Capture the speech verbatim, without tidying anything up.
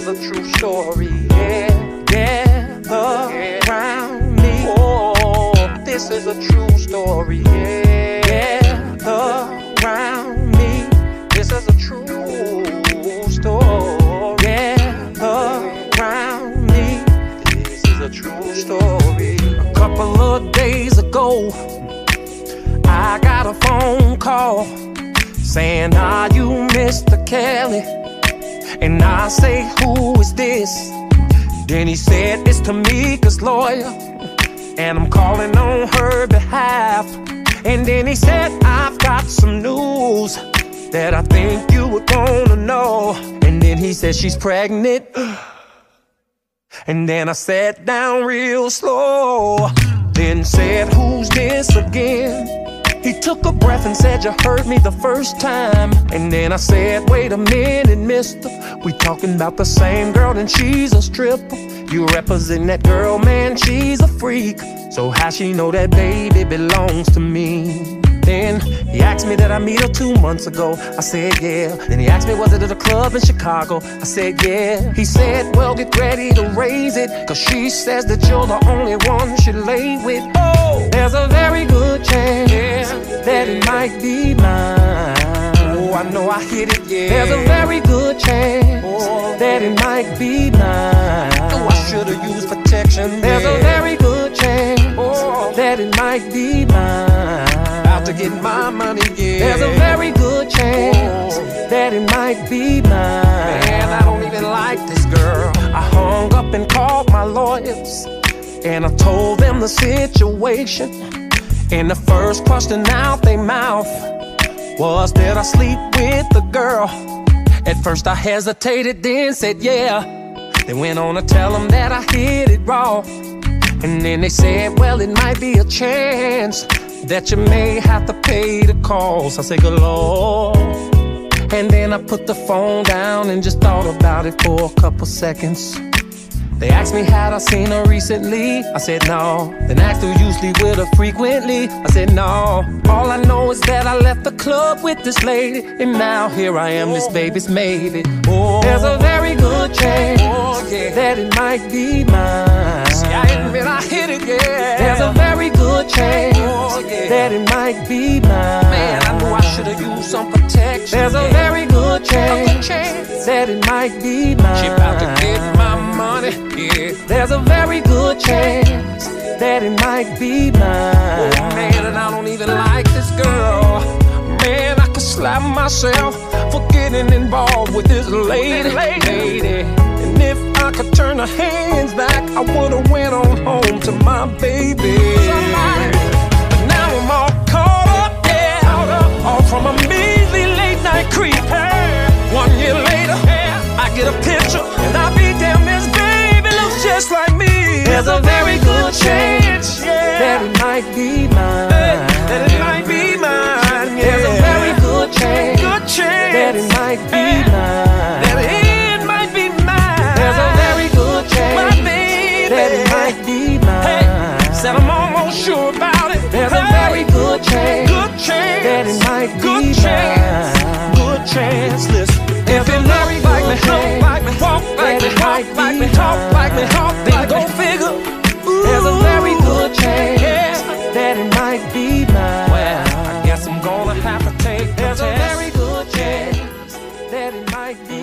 a true story, yeah. Gather yeah. around me. Oh, this is a true story, yeah. Gather around me. This is a true story. Gather around me. This is a true story. A couple of days ago, I got a phone call saying, "Are you Mister Kelly?" And I say, "Who is this?" Then he said, "It's Tamika's lawyer, and I'm calling on her behalf." And then he said, "I've got some news that I think you would wanna know." And then he said, "She's pregnant." And then I sat down real slow. Then said, "Who's this again?" He took a breath and said, "You heard me the first time." And then I said, "Wait a minute, mister, we talking about the same girl and she's a stripper. You represent that girl, man, she's a freak. So how she know that baby belongs to me?" Then he asked me that I meet her two months ago. I said, "Yeah." Then he asked me, "Was it at a club in Chicago?" I said, "Yeah." He said, "Well, get ready to raise it, cause she says that you're the only one she lay with. Oh, there's a very good chance yeah. that it might be mine. Oh, I know I hit it, yeah. There's a very good chance oh, that it might be mine. Oh, I should've used protection. There's yeah. a very good chance oh, that it might be mine. About to get my money, yeah. There's a very good chance oh, that it might be mine. Man, I don't even like this girl." I hung up and called my lawyers, and I told them the situation. And the first question out their mouth was, "Did I sleep with the girl?" At first I hesitated, then said, "Yeah." They went on to tell them that I hit it raw. And then they said, "Well, it might be a chance that you may have to pay the cost." I said, "Good Lord." And then I put the phone down and just thought about it for a couple seconds. They asked me had I seen her recently. I said no. Then asked who usually with her frequently. I said no. All I know is that I left the club with this lady, and now here I am, this baby's made it. Oh, there's a very good chance oh, yeah. that it might be mine. See, I admit I hit it, yeah. There's a very good chance oh, yeah. that it might be mine. Man, I knew I should've used some protection. There's a yeah. very good chance, good chance that it might be mine. She about to get my money. Yeah. There's a very good chance that it might be mine. Oh man, and I don't even like this girl. Man, I could slap myself for getting involved with this lady. lady. And if I could turn the hands back, I would've went on home to my baby. But now I'm all caught up, yeah. Caught up. All from a measly late night creep. Hey. One year later, yeah. I get a picture and I be damn this baby looks just like me. There's a very good chance yeah. that it might be mine. Hey, that it might be mine. Yeah. There's a very good chance, good chance that it might be hey, mine. That it might be mine. There's a very good chance my baby, that it might be mine. Hey, said I'm almost sure about it. There's hey, a very good chance, good chance that it might good be chance, mine. Good chance, listen. If it look like me, look like me, walk like me, talk like me, talk like me, talk then go figure. Ooh, there's a very good chance yeah. that it might be mine. Well, I guess I'm gonna have to take the test. There's a very good chance that it might be